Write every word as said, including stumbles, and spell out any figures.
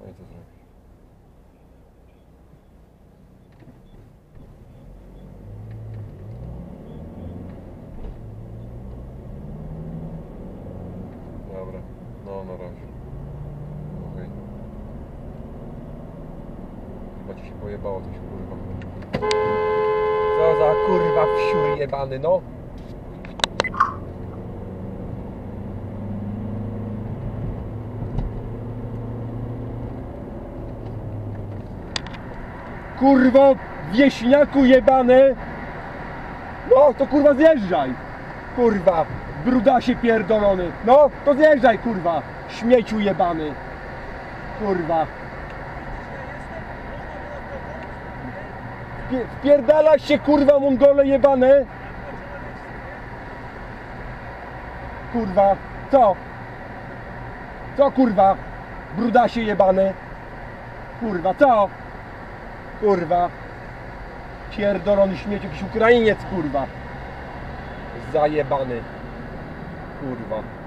No i co zrobić? Dobra, no na razie. Okej. Chyba ci się pojebało coś, kurwa. Co za kurwa wsiur jebany, no. Kurwa, wieśniaku jebany. No, to kurwa zjeżdżaj. Kurwa, brudasie pierdolony. No, to zjeżdżaj, kurwa, śmieciu jebany. Kurwa. Wpierdalasz się, kurwa, mongole jebane. Kurwa, co? Co, kurwa, brudasie jebany? Kurwa, co? Kurwa. Pierdolony śmieć, jakiś Ukrainiec, kurwa. Zajebany. Kurwa.